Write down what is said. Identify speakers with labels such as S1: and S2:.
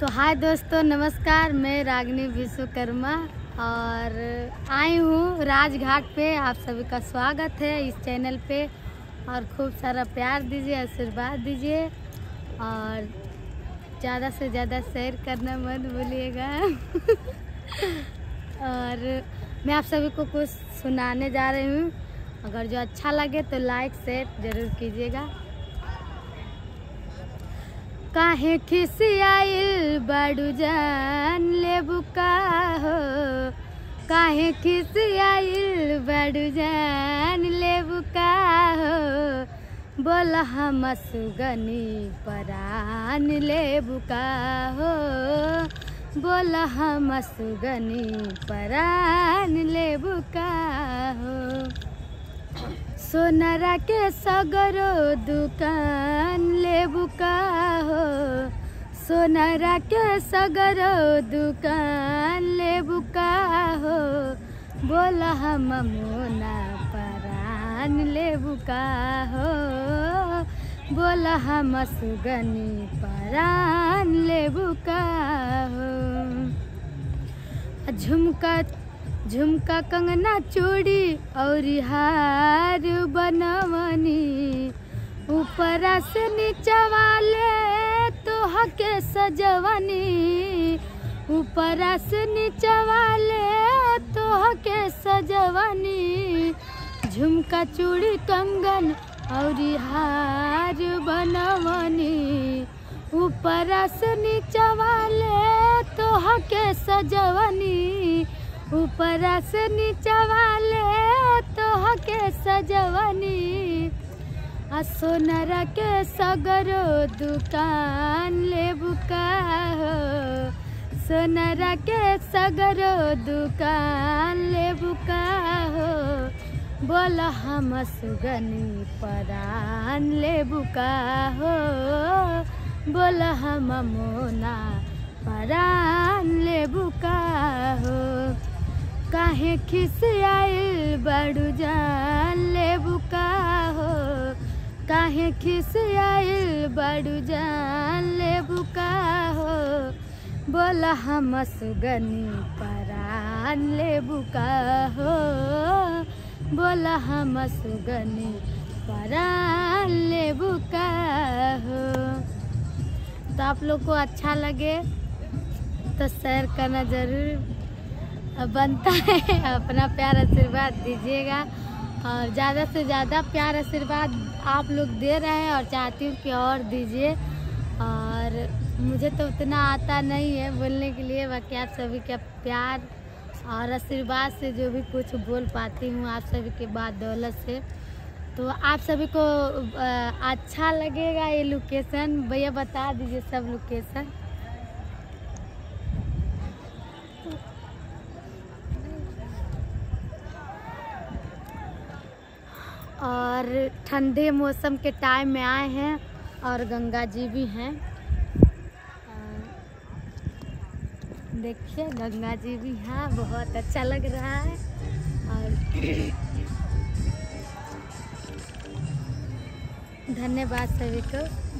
S1: तो हाय दोस्तों, नमस्कार। मैं रागिनी विश्वकर्मा और आई हूँ राजघाट पे। आप सभी का स्वागत है इस चैनल पे और खूब सारा प्यार दीजिए, आशीर्वाद दीजिए और ज़्यादा से ज़्यादा शेयर करना मत भूलिएगा। और मैं आप सभी को कुछ सुनाने जा रही हूँ। अगर जो अच्छा लगे तो लाइक शेयर ज़रूर कीजिएगा। काहे खिसियाइल बड़ू जान लेबू का हो, काहे खिसियाइल बड़ू जान लेबू का हो, बोल हम सुगनी परान लेबू का हो, बोल हम सुगनी परान लेबू का हो। सोनरा के सगरो दुकान लेबू का हो, सोनरा के सगरो दुकान लेबू का हो, बोल हम मोना परान लेबू का हो, बोल हम सुगनी परान लेबू का हो। झुमका कंगना चूड़ी और हार बनवनी, ऊपरा से नीचा वाले तोह के सजवनी, ऊपरा से नीचा वाले तोह के सजवनी। झुमका चूड़ी कंगन और हार बनवनी, ऊपरा से नीचा वाले तोह के सजवनी, ऊपरा से नीचा वाले तोह के सजवनी। सोनरा के सगरो दुकान लेबू का हो, सोनरा के सगरो दुकान लेबू का हो, बोल हम सुगनी परान लेबू का हो, बोल हम मोना परान लेबू का हो। काहे खिसियाइल बड़ू जान लेबू का हो, काहे खिसियाइल बड़ू जान लेबू का हो, बोल हम सुगनी परान लेबू का हो, बोल हम सुगनी परान लेबू का हो। तो आप लोग को अच्छा लगे तो शेयर करना ज़रूर बनता है। अपना प्यार आशीर्वाद दीजिएगा और ज़्यादा से ज़्यादा प्यार आशीर्वाद आप लोग दे रहे हैं और चाहती हूँ कि और दीजिए। और मुझे तो उतना आता नहीं है बोलने के लिए, बाकी आप सभी का प्यार और आशीर्वाद से जो भी कुछ बोल पाती हूँ आप सभी के बाद दौलत से। तो आप सभी को अच्छा लगेगा ये लोकेशन। भैया बता दीजिए सब लोकेशन। और ठंडे मौसम के टाइम में आए हैं और गंगा जी भी हैं। देखिए गंगा जी भी हैं, बहुत अच्छा लग रहा है। और धन्यवाद सभी को।